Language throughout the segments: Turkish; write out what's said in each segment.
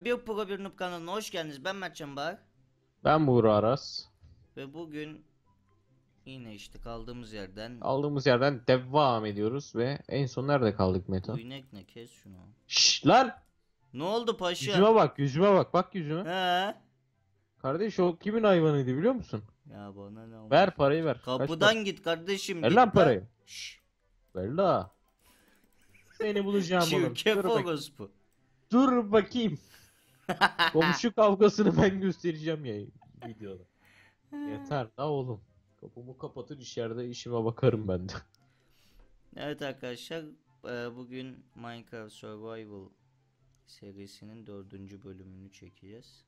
Bir Pro Bir Noob kanalına hoş geldiniz. Ben Mertcan Bahar. Ben Buğra Aras. Ve bugün yine işte kaldığımız yerden Aldığımız yerden devam ediyoruz ve en son nerede kaldık bu Meto? inek ne, kes şunu. Şşş lan! Ne oldu paşa? Yüzüme bak, yüzüme bak, bak yüzüme. He? Kardeş o kimin hayvanıydı biliyor musun? Ya bana ne olmuş? Ver parayı ver. Kaç para? Kapıdan git kardeşim, Ver lan git la. parayı. Şşş. Ver la. Seni bulacağım oğlum. Çirkef Dur bak. orospu. Dur bakayım. Komşu kavgasını ben göstereceğim ya videoda. Yeter la oğlum. Kapımı kapatır içeride işime bakarım ben de. Evet arkadaşlar, bugün Minecraft Survival serisinin 4. bölümünü çekeceğiz.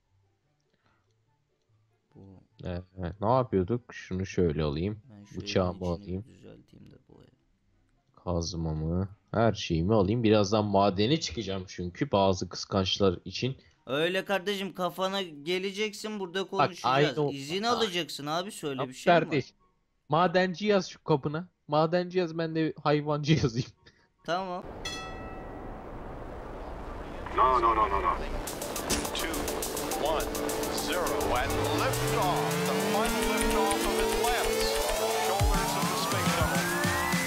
Bu Ne yapıyorduk? Şunu şöyle alayım. ben şu evin Bıçağımı içini alayım. bir düzelteyim de bu ev. Kazmamı, her şeyimi alayım. Birazdan madene çıkacağım çünkü bazı kıskançlar için. Öyle kardeşim, kafana geleceksin, burada Bak aynı konuşacağız. o. İzin Ay, alacaksın abi, söyle tamam bir şey mi var? kardeş. Madenci yaz şu kapına. Madenci yaz, ben de hayvancı yazayım. Tamam. No, no, no, no, no. 2, 1, 0, and lift off. The final lift off of Atlantis. Shoulders of the space shuttle.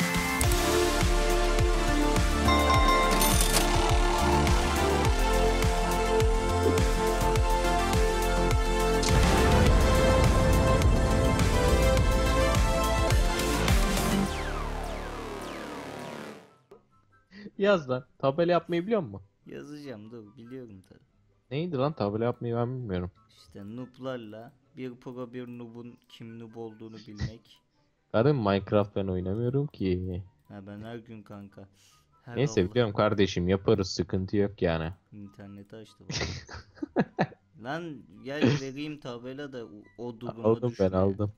Yaz lan. Tabela yapmayı biliyor musun? Yazacağım, dur, biliyorum tabii. Neydi lan tabela yapmayı, ben bilmiyorum. İşte nooblarla bir pro bir noob'un kim noob olduğunu bilmek. Karım Minecraft ben oynamıyorum ki. Ha, ben her gün kanka. Her Neyse Allah. biliyorum kardeşim, yaparız, sıkıntı yok yani. İnterneti açtı bak. Lan gel vereyim tabela da o duruma Aldım ben düşme. aldım.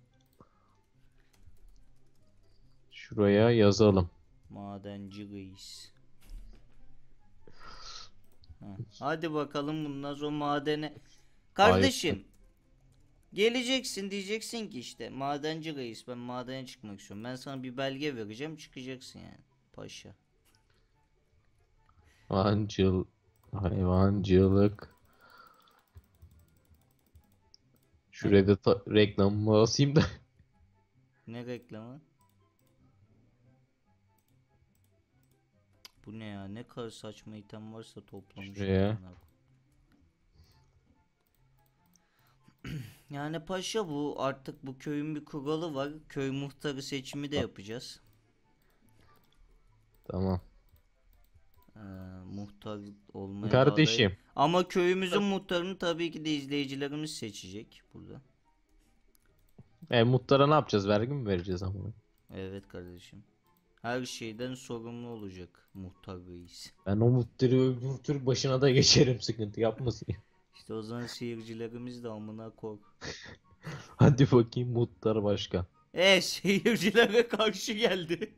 Şuraya yazalım. Madenci reis. Ha, hadi bakalım bundan sonra madene. Kardeşim, geleceksin, diyeceksin ki işte madenci reis, ben madene çıkmak istiyorum. Ben sana bir belge vereceğim, çıkacaksın yani. Paşa. Hayvancılık. Şuraya da reklamımı asayım da. Ne reklamı? Bu ne ya? Ne kadar saçma item varsa toplamışlar. Şuraya. Yani paşa, bu artık bu köyün bir kuralı var. Köy muhtarı seçimi de yapacağız. Tamam. Ee, Muhtar olmaya da aday. Kardeşim. Ama köyümüzün muhtarını tabii ki de izleyicilerimiz seçecek burada. Muhtara ne yapacağız? Vergi mi vereceğiz ama? Evet kardeşim. Her şeyden sorumlu olacak muhtar reis. Ben o muhtarı öldürtür başına da geçerim, sıkıntı yapmasın. İşte o zaman seyircilerimiz de amına kork. Hadi bakayım muhtar başkan. Seyircilere karşı geldi.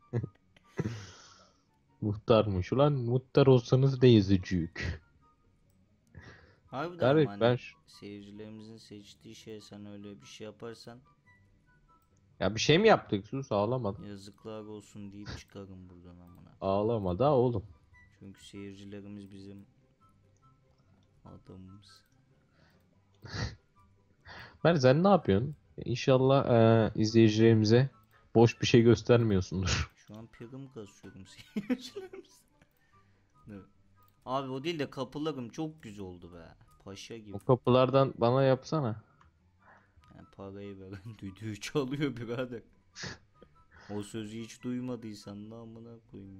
Muhtarmış. Ulan muhtar olsanız da yazıcık. Harbiden ama Garip ben hani seyircilerimizin seçtiği şey, sen öyle bir şey yaparsan ya bir şey mi yaptık? Sus, ağlama. yazıklar olsun deyip çıkarım buradan amına. Ağlama da oğlum. Çünkü seyircilerimiz bizim adamımız. Ben sen ne yapıyorsun? İnşallah izleyicilerimize boş bir şey göstermiyorsundur. Şu an prim kasıyorum seyircilerimiz. Evet. Abi o değil de kapılarım çok güzel oldu be. Paşa gibi. O kapılardan bana yapsana. Yani parayı veren düdüğü çalıyor birader. O sözü hiç duymadıysan da amına koyayım.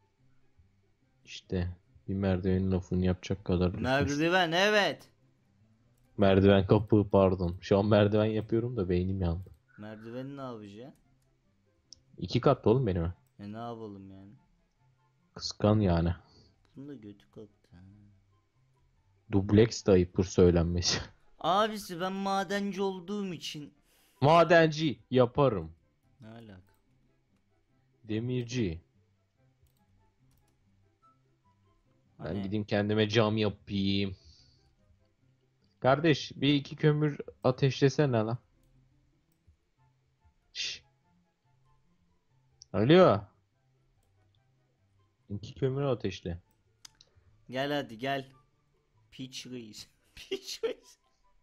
İşte bir merdivenin lafını yapacak kadar düşmüş. Merdiven, evet. Merdiven kapı, pardon. Şu an merdiven yapıyorum da beynim yandı. Merdiveni ne yapacaksın? 2 katlı oğlum benim. Ne yapalım yani? Kıskan yani. Bunun da götü kalktı. Ha. Dubleks de ayıptır söylenmesi. Abisi, ben madenci olduğum için. Madenci yaparım. Ne alaka? Demirci. Ben Hani gideyim kendime cam yapayım. Kardeş bir iki kömür ateşlesene lan. Şş. Alo. İki kömür ateşle. gel hadi gel. Piç reis. Piç reis.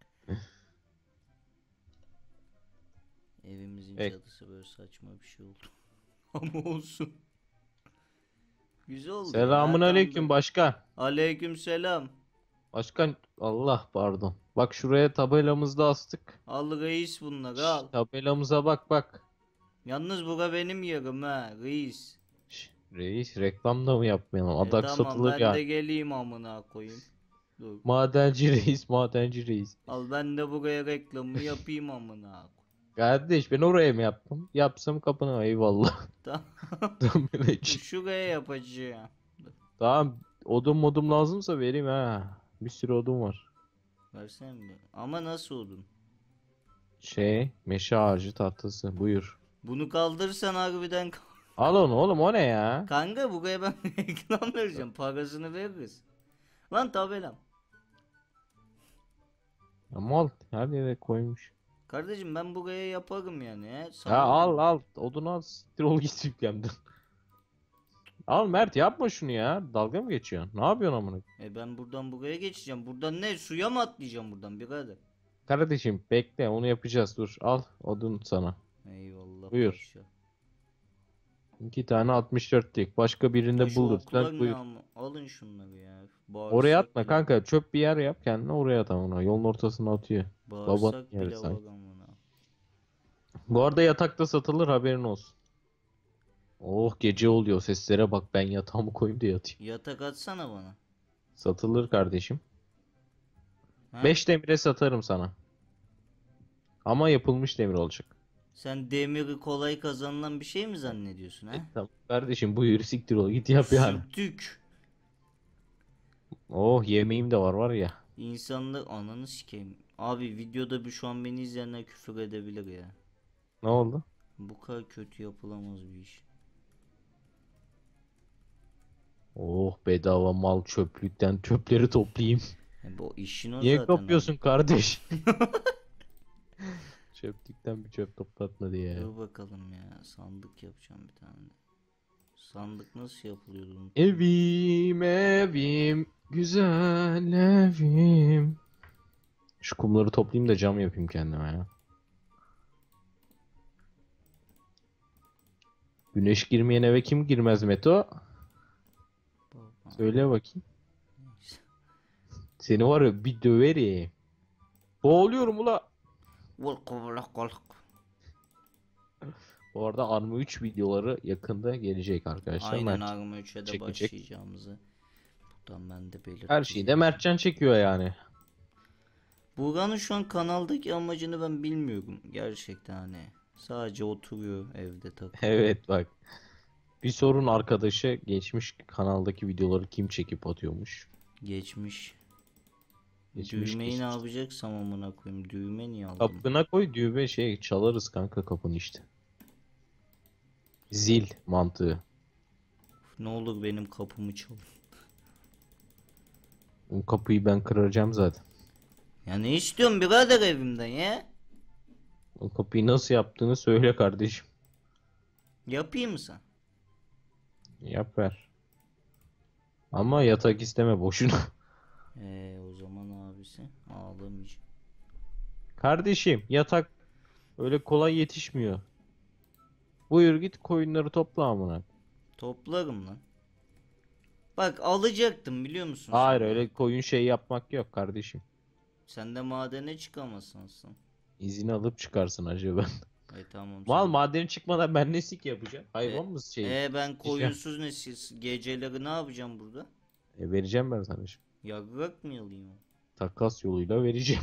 Evimizin Ek. çatısı böyle saçma bir şey oldu. Ama olsun. Güzel oldu Selamun ya. aleyküm başkan. Aleyküm selam. Başkan Allah pardon. Bak şuraya tabelamızda astık. Al reis bunları Şş, al. tabelamıza bak bak. Yalnız bura benim yerim ha reis. Şş, reis reklam da mı yapmayalım? Adak Tamam satılır ben ya. de geleyim amına koyayım. Dur. Madenci reis, madenci reis. Al ben de buraya reklamı yapayım amına koyayım. Kardeş ben oraya mı yaptım? Yapsam kapına eyvallah. Tamam. Tamam, melek. Şuraya yapacağım. Tamam odun modum lazımsa vereyim ha. Bir sürü odun var. Versene bir. Ama nasıl odun? Meşe ağacı tahtası buyur. Bunu kaldırsan harbiden Al onu oğlum o ne ya? kanka buraya ben reklam vereceğim. Parasını veririz. Lan tabelam. Ya mal her yere koymuş. Kardeşim ben buraya yaparım yani. He. Ya Sana al odunu al siktir ol git yüklemden. Al Mert yapma şunu ya. Dalga mı geçiyorsun? Ne yapıyorsun amına? Ben buradan buraya geçeceğim. Buradan ne? Suya mı atlayacağım buradan birader? Kardeşim bekle onu yapacağız dur. Al odun sana. Eyvallah. Buyur. paşa. 2 tane 64'lik. Başka birinde Şu buluruz. oklar Sen ne buyur. ama? Alın şunları ya. Oraya Bağırsak atma bile- kanka. Çöp bir yer yap kendine oraya at amına. Yolun ortasına atıyor. Bağırsak yeri bile var sanki. amına. Bu arada yatakta satılır haberin olsun. Oh gece oluyor seslere bak ben yatağımı koyayım da yatayım. Yatak atsana bana. Satılır kardeşim. Ha? 5 demire satarım sana. Ama yapılmış demir olacak. Sen demiri kolay kazanılan bir şey mi zannediyorsun ha? Tamam kardeşim buyur siktir ol git yap yani. Sürtük. Oh yemeğim de var ya. İnsanlar ananı sikeyim. Abi videoda bir şu an beni izleyenler küfür edebilir ya. Ne oldu? Bu kadar kötü yapılamaz bir iş. Oh bedava mal çöplükten çöpleri toplayayım. Bu işin o Niye zaten kapıyorsun kardeş? Çöplükten bir çöp toplatma diye. Dur bakalım ya. Sandık yapacağım bir tane. Sandık nasıl yapılıyordu? unuttum. Evim güzel evim. Şu kumları toplayayım da cam yapayım kendime ya. Güneş girmeyen eve kim girmez Meto? Baba. Söyle bakayım. Neyse. Seni var ya bir döverim. Boğuluyorum ula. Volk, volk, volk. Bu arada Arma 3 videoları yakında gelecek arkadaşlar. Aynen Mert Arma 3'e de çekecek. başlayacağımızı buradan ben de belirteyim. Her şeyi de Mertcan çekiyor yani. Buğra'nın şu an kanaldaki amacını ben bilmiyorum gerçekten hani. Sadece oturuyor evde takılıyor. Evet bak. Bir sorun arkadaşı geçmiş kanaldaki videoları kim çekip atıyormuş. Geçmiş. Geçmiş, Düğmeyi ne geçmiş. yapacaksam amına koyayım. Düğme niye aldım? Kapına koy düğme çalarız kanka kapını işte. Zil mantığı. Ne olur benim kapımı çalın. O kapıyı ben kıracağım zaten. Ya ne istiyorsun birader evimden ya? O kapıyı nasıl yaptığını söyle kardeşim. Yapayım mı sen? Yap ver. Ama yatak isteme boşuna. O zaman abisi ağlamayacağım. Kardeşim yatak öyle kolay yetişmiyor. Buyur git koyunları topla amına. Toplarım lan. Bak alacaktım biliyor musun? Hayır sen de? öyle koyun şey yapmak yok kardeşim. Sen de madene çıkamazsın sen. İzin alıp çıkarsın acaba. Tamam. Mal sen- madeni çıkmadan ben ne sik yapacağım? Hayvan mı şey? Ben koyunsuz ne geceleri ne yapacağım burada? Vereceğim ben sana şimdi. Yarrak mı alayım? Takas yoluyla vereceğim.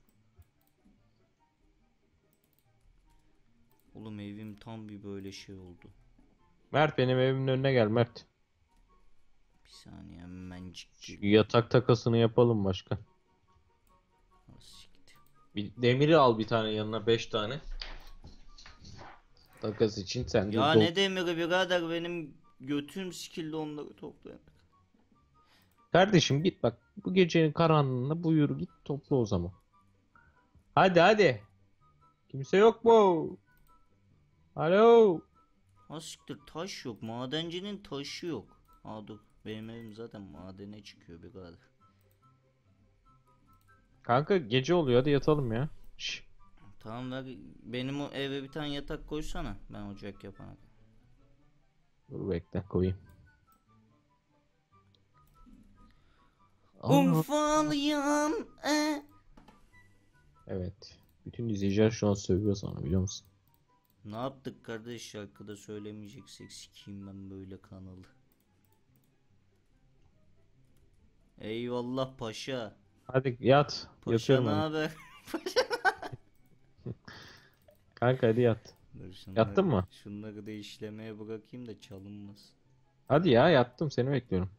Oğlum evim tam bir böyle şey oldu. Mert benim evimin önüne gel Mert. Bir saniye hemencik. Şu yatak takasını yapalım başkan. Siktir. Bir demiri al bir tane yanına 5 tane. Takas için sen de Ya dol- ne demiri birader benim götüm sikildi onları toplayan. Kardeşim git bak bu gecenin karanlığında buyur git topla o zaman. Hadi hadi. Kimse yok mu? Alo. Ha siktir taş yok. Madencinin taşı yok. Dur. Benim evim zaten madene çıkıyor birader. Kanka gece oluyor, hadi yatalım ya. Şş, Tamam ver. Benim o eve bir tane yatak koysana. Ben ocak yapana kadar. dur bekle koyayım. Aa, Urfalıyam. evet. Bütün izleyiciler şu an sövüyor sana, biliyor musun? Ne yaptık kardeş, şarkıda söylemeyeceksek sikeyim ben böyle kanalı. Eyvallah paşa. Hadi yat. Paşa Yatıyorum ne hadi. haber? Kanka hadi yat. Dur Yattın mı? şunları da işlemeye bırakayım da çalınmaz. Hadi ya, yattım, seni bekliyorum.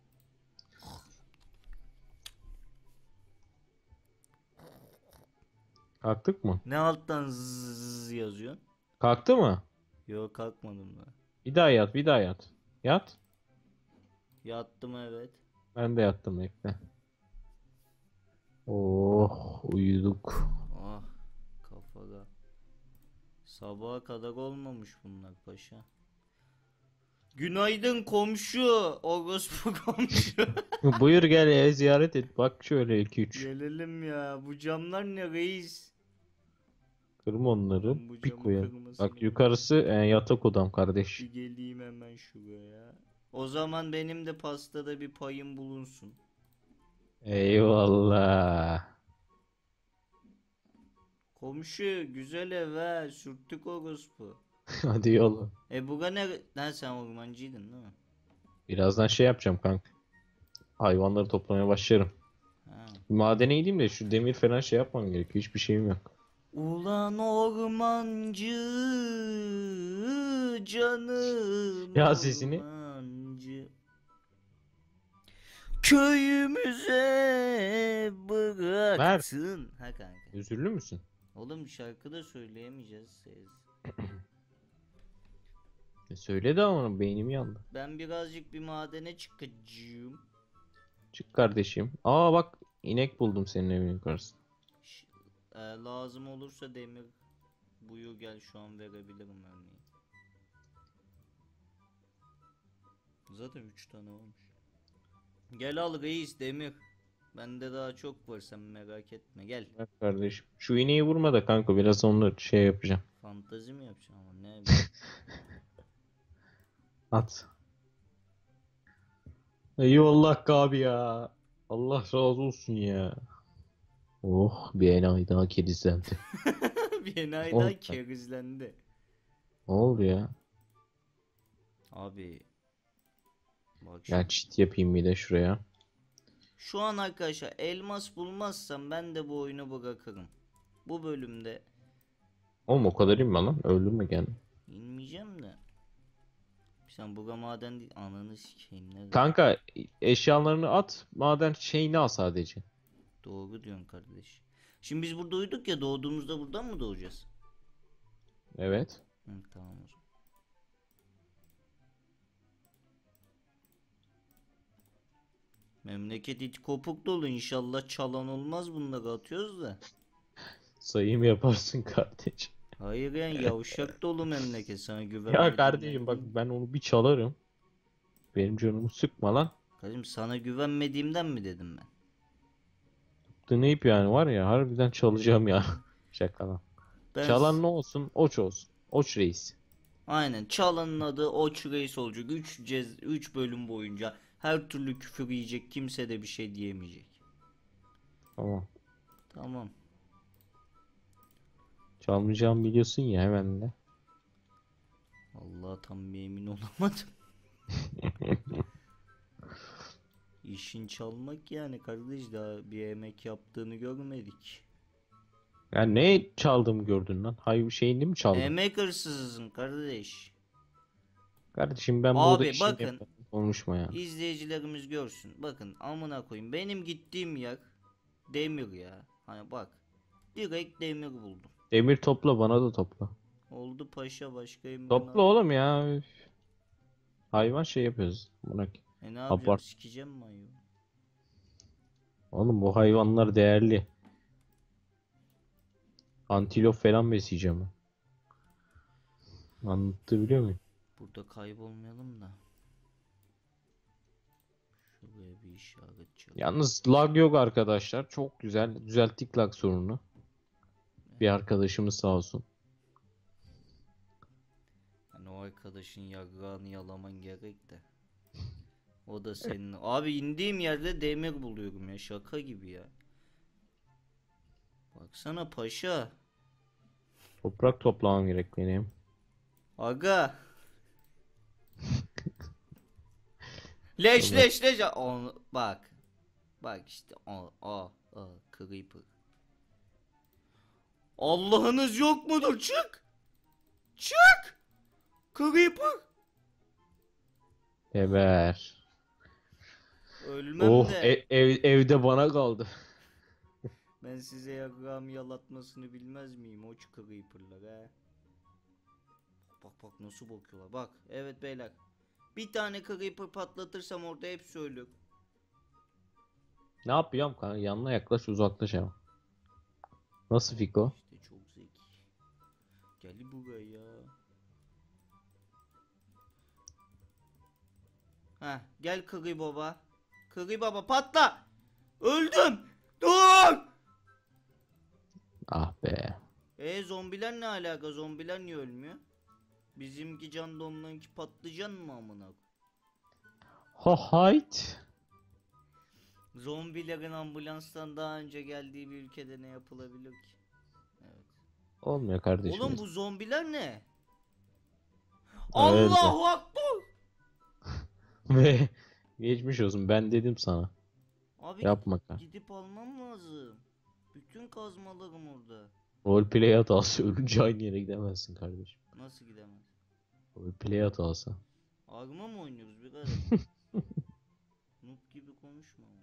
Kalktık mı? Ne alttan zzz yazıyorsun? Kalktı mı? Yok kalkmadım ben. Bir daha yat, bir daha yat. Yat. Yattım evet. Ben de yattım, bekle. Oh, uyuduk. Ah kafada. Sabaha kadar olmamış bunlar paşa. Günaydın komşu. Orospu komşu. Buyur gel ziyaret et. Bak şöyle 2-3. Gelelim ya. Bu camlar ne reis? Kırma onları. Ben bu Bir camı koyalım. kırmasın Bak ya. yukarısı yatak odam kardeş. Bir geleyim hemen şuraya. O zaman benim de pastada bir payım bulunsun. Eyvallah. Komşu güzel ev ha. Sürttük orospu. Hadi yolla. Bura ne? Ha sen ormancıydın değil mi? Birazdan şey yapacağım kanka. Hayvanları toplamaya başlarım. Ha. Bir madene gideyim de şu demir falan şey yapmam gerekiyor. Hiçbir şeyim yok. Ulan ormancı canım Ya sesini. ormancı. Köyümüze bıraktın. Ha kanka. Özürlü müsün? Oğlum şarkı da söyleyemeyeceğiz siz. Söyle de ama beynim yandı. Ben birazcık bir madene çıkacağım. Çık kardeşim. Aa bak, inek buldum senin evin yukarısında. Lazım olursa demir buyur gel, şu an verebilirim örneğin. Zaten 3 tane olmuş. Gel al reis demir. Bende daha çok var, sen merak etme gel. Bak kardeşim. Şu ineği vurma da kanka, biraz onunla şey yapacağım. Fantezi mi yapacağım ama ne? At. Eyvallah abi ya. Allah razı olsun ya. Oh, bir enayi daha kedizlendi. Bir enayi Oh daha be. kerizlendi. Ne oldu ya? Abi bak Ya çit yapayım bir de şuraya. şu an arkadaşlar elmas bulmazsam ben de bu oyunu bırakırım. Bu bölümde Oğlum o kadar inme lan. Öldün mü kendin? inmeyeceğim de. Sen buga maden değil, ananı sikeyim ne? Kanka eşyalarını at. Maden şeyini al sadece. Doğru diyorsun kardeş. Şimdi biz burada uyuduk ya, doğduğumuzda buradan mı doğacağız? Evet. Hı, tamam o zaman. Memleket it kopuk dolu, inşallah çalan olmaz, bunları atıyoruz da. Sayım yaparsın kardeşim. Hayır yani yavşak dolu memleket, sana Ya güvenmediğimden kardeşim bak, değil. ben onu bir çalarım. Benim canımı sıkma lan. Kardeşim sana güvenmediğimden mi dedim ben? Tıklayıp yani var ya, harbiden çalacağım ya. Şaka lan. Ben Çalan ne olsun? Oç olsun. Oç reis. aynen, çalanın adı Oç Reis olacak. 3 bölüm boyunca her türlü küfür yiyecek, kimse de bir şey diyemeyecek. Tamam. Tamam. Çalmayacağımı biliyorsun ya, hemen de. Allah tam bir emin olamadım. İşin çalmak yani kardeş, daha bir emek yaptığını görmedik. Ya ne çaldığımı gördün lan? Hayır, şeyini mi çaldın? Emek hırsızısın kardeş. Kardeşim ben Abi burada işimi bakın. yaparım. Konuşma ya. İzleyicilerimiz görsün. Bakın amına koyayım, benim gittiğim yer demir ya. Hani bak, direkt demir buldum. Demir topla, bana da topla. Oldu paşa, başka emrin Topla oğlum ya. Üf. Hayvan şey yapıyoruz. Bırak. ne yapacağım, Abart. sikeceğim mi ayı? Oğlum bu hayvanlar değerli. Antilop falan besleyeceğim ben. Anlatabiliyor muyum? Burada kaybolmayalım da. Şuraya bir işaret çak. Yalnız lag yok arkadaşlar. Çok güzel. Düzelttik lag sorununu. Bir arkadaşımız sağ olsun. Hani o arkadaşın yagrağını yalaman gerek de. O da senin. Abi indiğim yerde demir buluyorum ya. Şaka gibi ya. Baksana paşa. Toprak toplamam gerek benim. Aga. Leş leş leş. Onu, bak. Bak işte. Creeper. Allah'ınız yok mudur? Çık. Çık. Creeper. Geber. Ölmem Oh de. evde bana kaldı. Ben size yagrağımı yalatmasını bilmez miyim? O Creeper'lar he. Bak bak nasıl bakıyorlar. Bak. Evet beyler. Bir tane Creeper patlatırsam orada hepsi ölür. Ne yapıyorum kanka? Yanına yaklaş uzaklaş ama. Nasıl Fiko? İşte çok zeki. Gel buraya. Heh, gel Kırı baba. Kırı baba patla. Öldüm. Dur. Ah be. Zombiler ne alaka? Zombiler niye ölmüyor? Bizimki can onlarınki patlıcan mı amına? Ha hayt. Zombilerin ambulanstan daha önce geldiği bir ülkede ne yapılabilir ki? Evet. Olmuyor kardeşim. Oğlum bu zombiler ne? Allahu Akbar. Ve geçmiş olsun ben dedim sana. Abi Yapma kanka. gidip almam lazım. Bütün kazmalarım orada. Roleplay hatası ölünce aynı yere gidemezsin kardeşim. Nasıl gidemez? Roleplay hatası. Arma mı oynuyoruz birader? Noob gibi konuşma ama.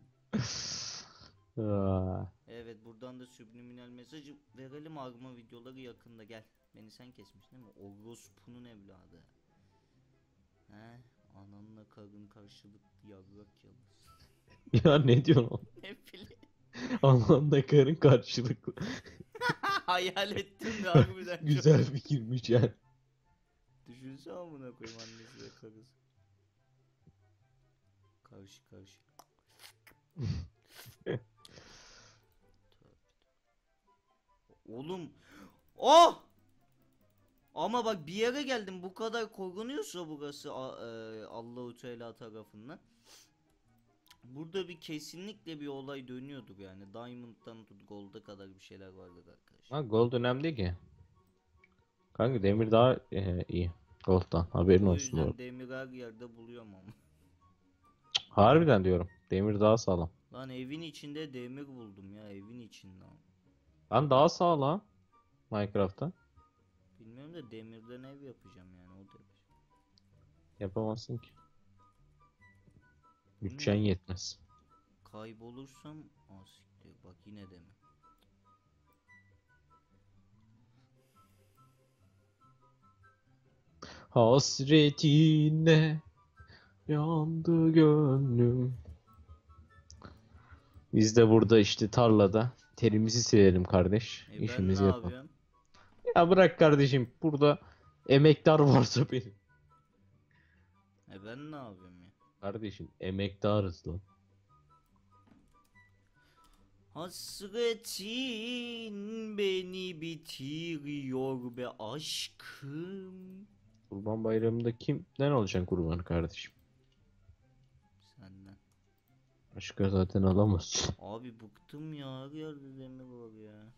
Aa, Evet buradan da subliminal mesajı verelim, arma videoları yakında gel. Beni sen kesmiş değil mi? Orospu'nun evladı. He? Ananla karın karşılıklı yavrak yalnız. ya ne diyorsun oğlum? Ne bileyim. Anlamda karın karşılıklı. Hayal ettim de harbiden çok. Güzel fikirmiş yani. Düşünsene amına koyayım annesi ve karısı. Karşı karşı. Oğlum. Oh! Ama bak bir yere geldim, bu kadar korunuyorsa burası Allahu Teala tarafından. Burada bir kesinlikle bir olay dönüyordur yani. Diamond'dan tut Gold'a kadar bir şeyler vardır arkadaşlar. Ha Gold önemli ki. Kanka demir daha iyi. Gold'dan haberin O olsun yüzden doğru. demir her yerde buluyorum ama. Harbiden diyorum. Demir daha sağlam. Lan evin içinde demir buldum ya, evin içinde. Lan daha sağlam. Minecraft'ta. Bilmiyorum da demirden ev yapacağım yani, o da. Yapamazsın ki. Bütçen yetmez. Kaybolursam siktir bak yine demir. Hasretine yandı gönlüm. Biz de burada işte tarlada terimizi silelim kardeş. Ben İşimizi ne yapalım. yapıyorum? Ya bırak kardeşim, burada emektar varsa benim. Ben ne yapıyorum ya? Kardeşim emektarız lan. Hasretin beni bitiriyor be aşkım. Kurban Bayramı'nda kimden olacaksın kurbanı kardeşim? Senden. Başka zaten alamazsın. Abi bıktım ya, her yerde demir var ya.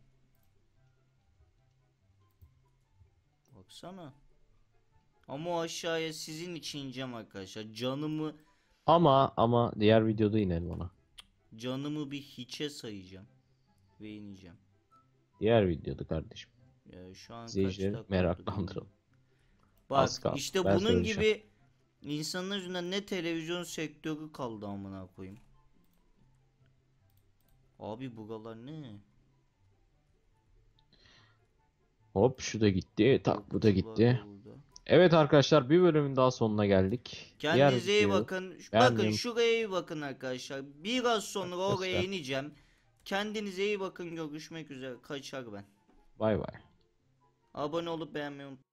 Baksana. Ama o aşağıya sizin için ineceğim arkadaşlar. Ama diğer videoda inelim ona. Canımı bir hiçe sayacağım. Ve ineceğim. Diğer videoda kardeşim. Ya şu an kaç İzleyicileri dakika oldu meraklandıralım. bilmiyorum. Az Bak kaldı. işte Ben bunun söyleyeceğim. gibi insanlar yüzünden ne televizyon sektörü kaldı amına koyayım. Abi buralar ne? Hop şu da gitti. Tak bu da Kutular gitti. da burada. Evet arkadaşlar, bir bölümün daha sonuna geldik. Kendinize iyi videoyu bakın. beğenmeyi Bakın şuraya iyi bakın arkadaşlar. Biraz sonra oraya Göster. ineceğim. Kendinize iyi bakın. Görüşmek üzere. Kaçar ben. Bay bay. Abone olup beğenmeyi unutmayın.